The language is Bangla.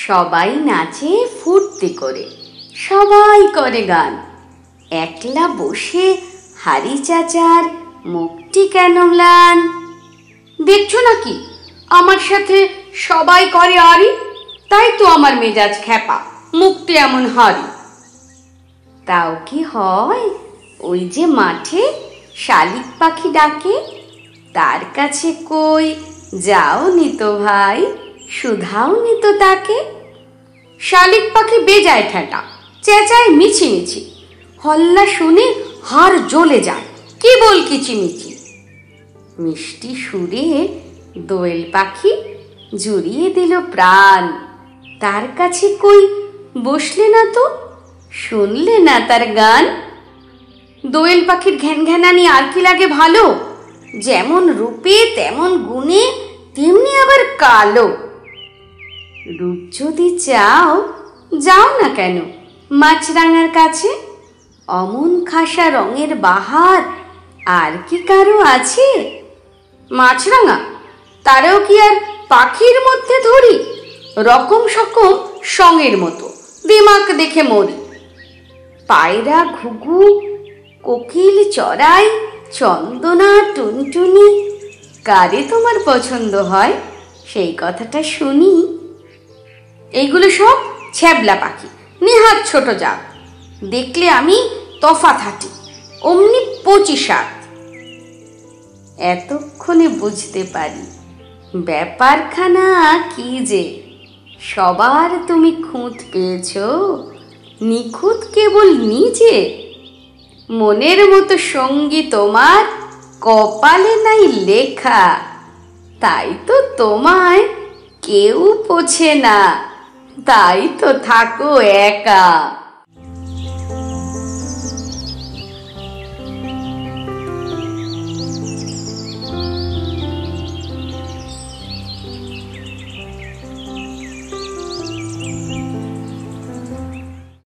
সবাই নাচে ফুর্তি করে, সবাই করে গান। একলা বসে হারি চাচার মুখটি কেন ম্লান? দেখছো নাকি আমার সাথে সবাই করে আরি, তাই তো আমার মেজাজ খ্যাপা, মুখটি এমন হারি। তাও কি হয়, ওই যে মাঠে শালিক পাখি ডাকে, তার কাছে কই যাও নিত ভাই, শুধাও নিত তাকে। শালিক পাখি বেজায় ঠেটা, চেঁচায় মিছি মিছি, হল্লা শুনে হাড় জ্বলে যায়, কি বল কিচিমিচি। মিষ্টি সুরে দোয়েল পাখি জুড়িয়ে দিল প্রাণ, তার কাছে কই বসলে না তো, শুনলে না তার গান। দোয়েল পাখির ঘ্যান ঘ্যানানি আর কি লাগে ভালো, যেমন রূপে তেমন গুণে তেমনি আবার কালো। রূপ যদি চাও যাও না কেন মাছরাঙার কাছে, অমন খাসা রঙের বাহার আর কি কারো আছে? মাছরাঙা তারেও কি আর পাখির মধ্যে ধরি, রকম সকম সঙের মতো দিমাগ দেখে মরি। পায়রা ঘুঘু কোকিল চড়াই চন্দনা টুনটুনি, কারে তোমার পছন্দ হয় সেই কথাটা শুনি। এইগুলো সব ছ্যাবলা পাখি, নেহাত ছোট জাত, দেখলে আমি তফাৎ হাঁটি অমনি 25 এতক্ষণে বুঝতে পারি ব্যাপারখানা কি যে, সবার তুমি খুঁত পেয়েছ, নিখুঁত কেবল নিজে। মনের মতো সঙ্গী তোমার কপালে নাই লেখা, তাই তো তোমায় কেউ পোছে না, তাই তো থাকো একা।